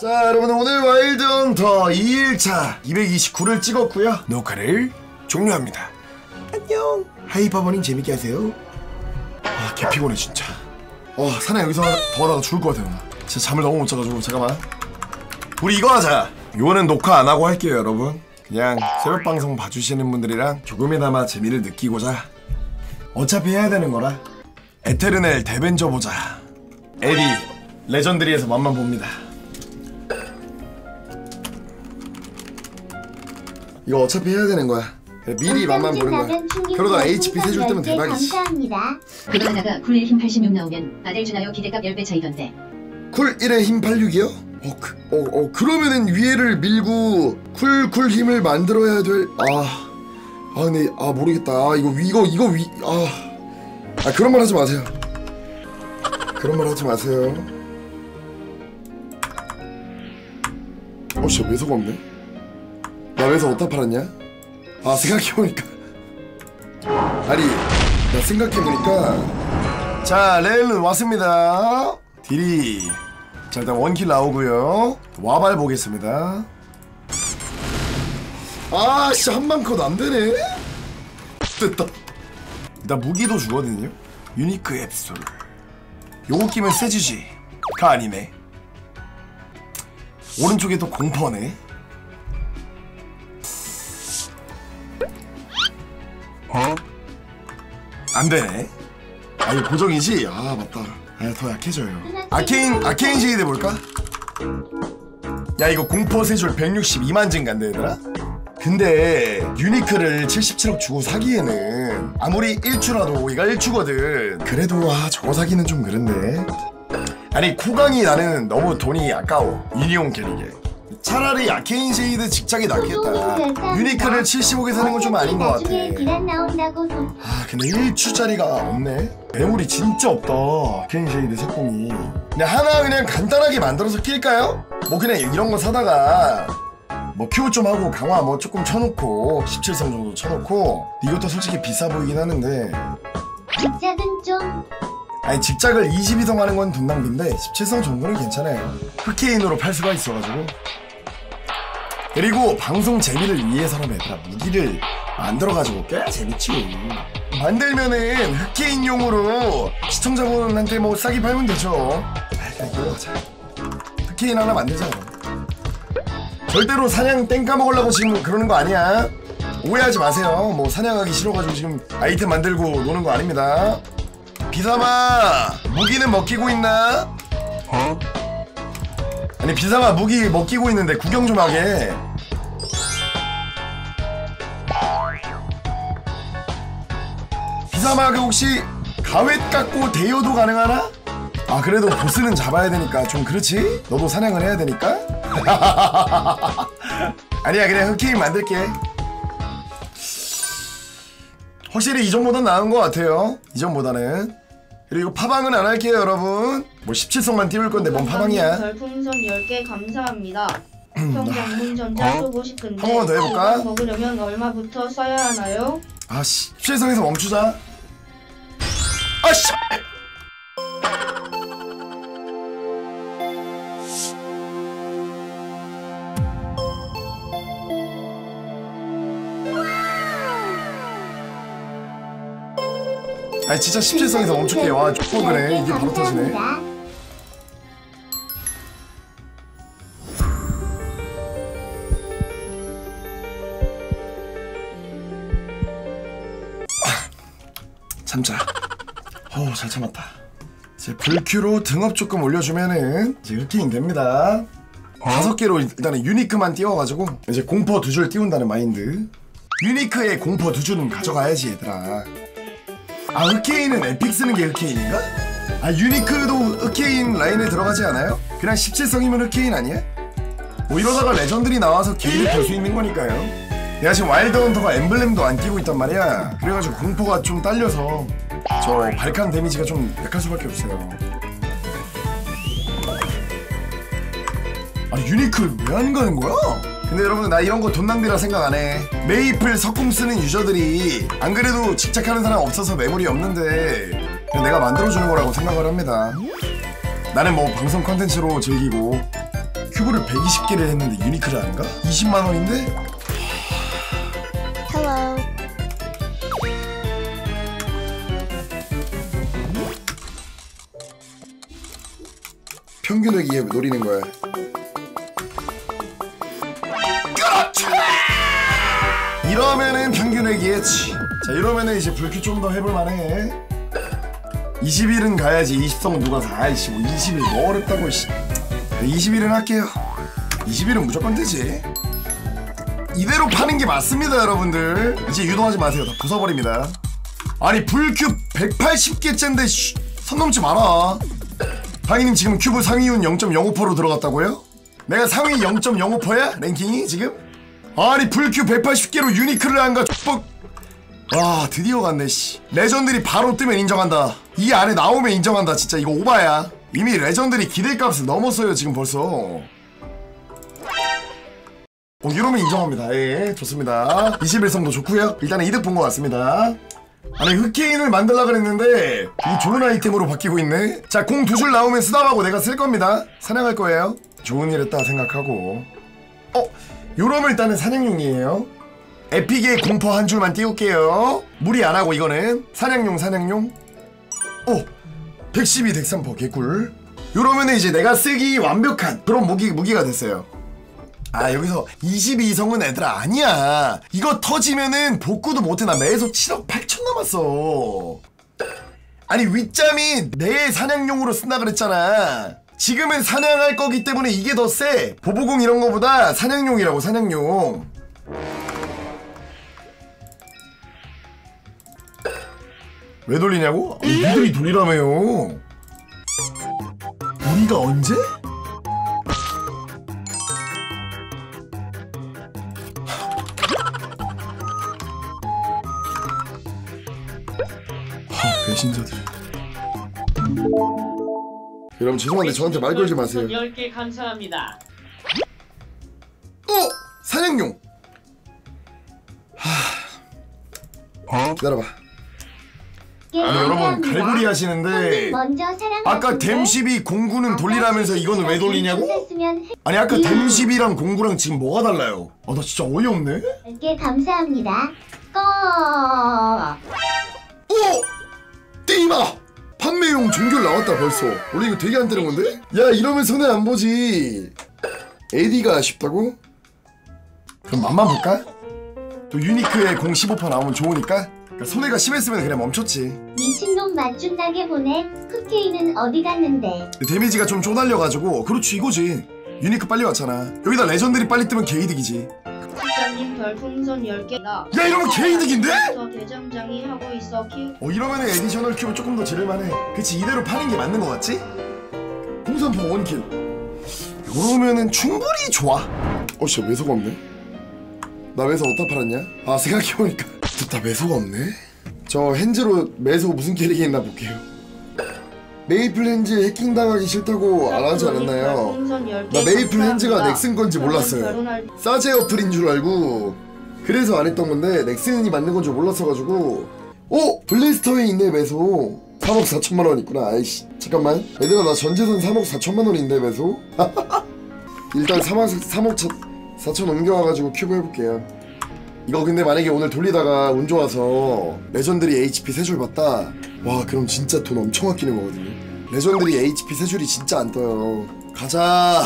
자 여러분 오늘 와일드 헌터 2일차 229를 찍었고요 녹화를 종료합니다. 안녕. 하이퍼버닝 재밌게 하세요. 아 개피곤해 진짜. 사내 여기서 더 하다가 죽을 것 같아요. 진짜 잠을 너무 못 자가지고. 잠깐만 우리 이거 하자. 이거는 녹화 안 하고 할게요 여러분. 그냥 새벽방송 봐주시는 분들이랑 조금이나마 재미를 느끼고자. 어차피 해야 되는 거라. 에테르넬 데벤저 보자. 에디 레전드리에서 맛만 봅니다. 이거 어차피 해야 되는 거야. 미리 맛만 보는 거야. 그러다 HP 3줄 뜨면 대박이지. 그러다가 쿨 1 힘 86 나오면 아델 주나요? 기대값 10배 차이던데. 쿨 1에 힘 86이요? 그러면은 위에를 밀고 쿨 힘을 만들어야 될. 근데 모르겠다. 이거 위. 그런 말 하지 마세요. 그런 말 하지 마세요. 진짜 매서가 없네. 나 매서 어디다 팔았냐? 생각해보니까 나 생각해보니까 자 레일은 왔습니다. 딜이 자 일단 원킬 나오고요. 와발 보겠습니다. 진짜 한방 컷 안되네. 됐다. 일단 무기도 주거든요. 유니크 앱솔 요거 끼면 세지지 가 아니네. 오른쪽에 또 공퍼네. 안되네. 이거 고정이지? 맞다. 더 약해져요. 아케인 쉐이드 볼까? 야 이거 공포 3줄 162만 증가인데 얘들아? 근데 유니크를 77억 주고 사기에는 아무리 1추라도 얘가 1추거든. 그래도 저거 사기는 좀 그런데. 코강이 나는 너무 돈이 아까워. 유니온 캐릭에. 차라리 아케인 쉐이드 직작이 낫겠다. 유니크를 75개 사는 건 좀 아닌 것 같아. 근데 1추짜리가 없네. 매물이 진짜 없다. 아케인 쉐이드 색공이. 그냥 하나 그냥 간단하게 만들어서 낄까요? 그냥 이런 거 사다가 큐 좀 하고 강화 조금 쳐놓고 17성 정도 쳐놓고. 이것도 솔직히 비싸 보이긴 하는데 직작은 좀 직작을 22성 하는 건 돈 낭비인데 17성 정도는 괜찮아요. 흑케인으로 팔 수가 있어가지고. 그리고 방송 재미를 위해서라면 얘들아 무기를 만들어가지고 꽤 재밌지. 만들면은 흑케인용으로 시청자분한테 싸게 팔면 되죠. 그냥 이거 하자. 흑케인 하나 만들자. 절대로 사냥 땡 까먹으려고 지금 그러는 거 아니야. 오해하지 마세요. 사냥하기 싫어가지고 지금 아이템 만들고 노는 거 아닙니다. 비사마 무기는 먹히고 있나? 비사마 무기 먹히고 있는데 구경 좀 하게. 비사마 혹시 가웻 깎고 대여도 가능하나? 그래도 보스는 잡아야 되니까 좀 그렇지? 너도 사냥을 해야 되니까? 아니야 그냥 흑케인 만들게. 확실히 이전보단 나은 것 같아요. 이전보다는. 그리고 파방은 안 할게요 여러분. 17성만 띄울 건데 뭔 파방이야. 별풍선 10개 감사합니다. 평장문 전자 쏘고 싶은데 한 번만 더 해볼까? 먹으려면 얼마부터 써야 하나요? 17성에서 멈추자. 진짜 17성에서 멈출게. 족보 그래. 이게 바로 터지네. 참자. 잘 참았다. 이제 불큐로 등업 조금 올려주면은 이제 흑킹 됩니다. 5개로 일단은 유니크만 띄워가지고 이제 공포 2줄 띄운다는 마인드. 유니크에 공포 2줄은 가져가야지 얘들아. 흑케인은 에픽 쓰는 게 흑케인인가? 유니크도 흑케인 라인에 들어가지 않아요? 그냥 17성이면 흑케인 아니야? 이러다가 레전드리 나와서 게이를 볼 수 있는 거니까요. 내가 지금 와일드 헌터가 엠블렘도 안 끼고 있단 말이야. 그래가지고 공포가 좀 딸려서 저 발칸 데미지가 좀 약할 수밖에 없어요. 유니크 왜 안 가는 거야? 근데 여러분 나 이런 거 돈 낭비라 생각 안 해. 메이플 석궁 쓰는 유저들이 안 그래도 직착하는 사람 없어서 매물이 없는데 그냥 내가 만들어주는 거라고 생각을 합니다. 나는 방송 컨텐츠로 즐기고 큐브를 120개를 했는데 유니크를 하는가? 20만원인데? Hello. 평균을 이해 노리는 거야. 그렇지! 이러면은 평균을 이해했지. 자, 이러면은 이제 불큐 좀 더 해볼만해. 20일은 가야지. 20성 누가 사? 아이씨, 뭐 20일 뭐 어렵다고, 씨. 20일은 할게요. 20일은 무조건 되지. 이대로 파는 게 맞습니다, 여러분들. 이제 유도하지 마세요. 다 부숴버립니다. 아니, 불큐 180개째인데, 선 넘지 마라. 하이님 지금 큐브 상위운 0.05%로 들어갔다고요? 내가 상위 0.05%야? 랭킹이 지금? 아니 불큐 180개로 유니크를 한가 족뻑. 와 드디어 갔네 씨. 레전들이 바로 뜨면 인정한다. 이 안에 나오면 인정한다. 진짜 이거 오바야. 이미 레전들이 기대값을 넘었어요 지금 벌써. 이러면 인정합니다. 예 좋습니다. 21성도 좋고요. 일단은 이득 본 것 같습니다. 아니 흑케인을 만들라 그랬는데 이 좋은 아이템으로 바뀌고 있네. 자 공 두 줄 나오면 쓰다하고 내가 쓸 겁니다. 사냥할 거예요. 좋은 일 했다 생각하고. 요러면 일단은 사냥용이에요. 에픽의 공포 한 줄만 띄울게요. 무리 안 하고 이거는 사냥용. 112 덱3퍼 개꿀. 요러면 이제 내가 쓰기 완벽한 그런 무기가 됐어요. 아 여기서 22성은 애들아 아니야. 이거 터지면은 복구도 못해. 나 매에서 7억 8천 남았어. 아니 윗잠이 내 사냥용으로 쓴다 그랬잖아. 지금은 사냥할 거기 때문에 이게 더 세. 보보공 이런 거보다 사냥용이라고. 사냥용. 왜 돌리냐고? 니들이 돌리라며요. 우리가 언제? 배신자들. 여러분 죄송한데 저한테 말 걸지 마세요. 10개 감사합니다. 사냥용. 기다려봐. 아니 여러분 갈고리 하시는데 아까 댐12 공구는 돌리라면서 이거는 왜 돌리냐고? 아니 아까 댐12랑 공구랑 지금 뭐가 달라요? 나 진짜 어이없네. 10개 감사합니다. 띠마! 판매용 종결 나왔다 벌써. 원래 이거 되게 안 뜨는 건데? 야 이러면 손해 안 보지. AD가 아쉽다고? 그럼 맛만 볼까? 또 유니크에 공 15% 나오면 좋으니까? 그러니까 손해가 심했으면 그냥 멈췄지. 미친놈 맞춘다게 보내. 흑케인은 어디 갔는데? 데미지가 좀 쪼달려가지고. 그렇지 이거지. 유니크 빨리 왔잖아. 여기다 레전드리 빨리 뜨면 개이득이지. 국장님 별풍선 10개다. 야 이러면 개이득인데? 저 대장장이 하고 있어 키. 이러면은 에디셔널 큐브 조금 더 지를만해. 그치 이대로 파는 게 맞는 거 같지? 공산포 원킬. 이러면은 충분히 좋아. 진짜 매소가 없네. 나 매소 어디다 팔았냐? 생각해보니까 나 매소가 없네. 저 핸즈로 매소 무슨 캐릭이 있나 볼게요. 메이플 핸즈 해킹당하기 싫다고 안 하지 않았나요? 나 메이플 핸즈가 넥슨 건지 몰랐어요. 사제 어플인 줄 알고 그래서 안 했던 건데 넥슨이 맞는 건 줄 몰랐어가지고. 블래스터에 있네 매소. 3억 4천만 원 있구나. 아이씨 잠깐만 얘들아 나 전재산 3억 4천만 원인데 매소. 일단 3억 4천 옮겨와가지고 큐브 해볼게요. 이거 근데 만약에 오늘 돌리다가 운 좋아서 레전드리 HP 3줄 봤다. 와 그럼 진짜 돈 엄청 아끼는 거거든요. 레전드리 HP 3줄이 진짜 안 떠요. 가자.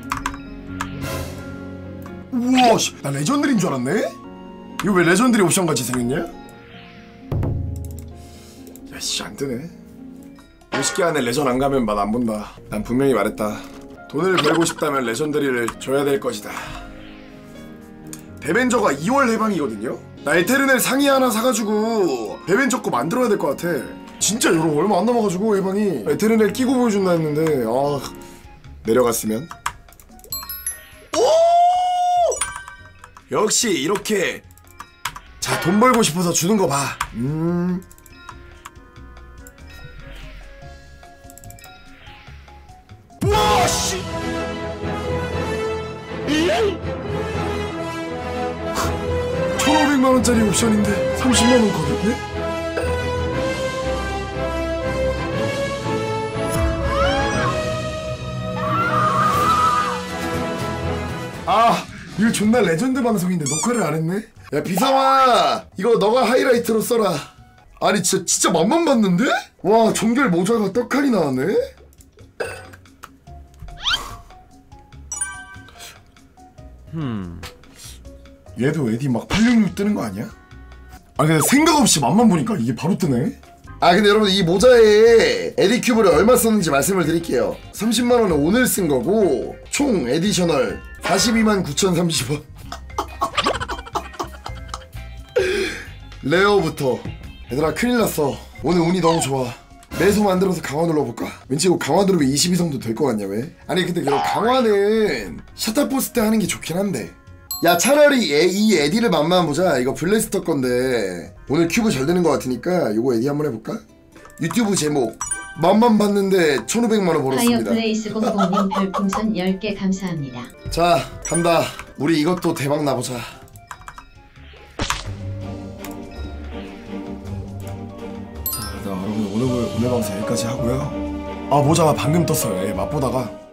우와 씨, 나 레전드리인 줄 알았네? 이거 왜 레전드리 옵션 같이 생겼냐? 야씨 안 뜨네. 50개 안에 레전 안 가면 맛 안 본다. 난 분명히 말했다. 돈을 벌고 싶다면 레전드리를 줘야 될 것이다. 데벤저가 2월 해방이거든요? 나 에테르넬 상의 하나 사가지고 데벤저 거 만들어야 될 것 같아. 진짜 요런 거 얼마 안 남아가지고 해방이. 에테르넬 끼고 보여준다 했는데 내려갔으면. 역시 이렇게 자 돈 벌고 싶어서 주는 거 봐. 와 씨. 1,500만원짜리 옵션인데 30만원 거겠네? 이거 존나 레전드 방송인데 녹화를 안 했네? 야 비상아 이거 너가 하이라이트로 써라. 아니 진짜 맛만 봤는데? 와 정결 모자가 떡하니 나왔네? 얘도 에디 막 866 뜨는 거 아니야? 아 근데 생각 없이 맛만 보니까 이게 바로 뜨네? 아 근데 여러분 이 모자에 에디 큐브를 얼마 썼는지 말씀을 드릴게요. 30만원은 오늘 쓴 거고 총 에디셔널 42만 9,030원 레어부터. 얘들아 큰일 났어. 오늘 운이 너무 좋아. 매수 만들어서 강화 눌러볼까? 왠지 이거 강화 누르면 22 정도 될 거 같냐 왜? 아니 근데 그 강화는 셔터포스 때 하는 게 좋긴 한데 야 차라리 이 에디를 맛만 보자. 이거 블래스터 건데 오늘 큐브 잘 되는 거 같으니까 요거 에디 한번 해볼까? 유튜브 제목 맛만 봤는데 1,500만원 벌었습니다. 파이어플레이스 공공님 별풍선 10개 감사합니다. 자 간다. 우리 이것도 대박 나보자. 자 여러분 오늘 방송 여기까지 하고요. 아 모자 방금 떴어요. 예, 맛보다가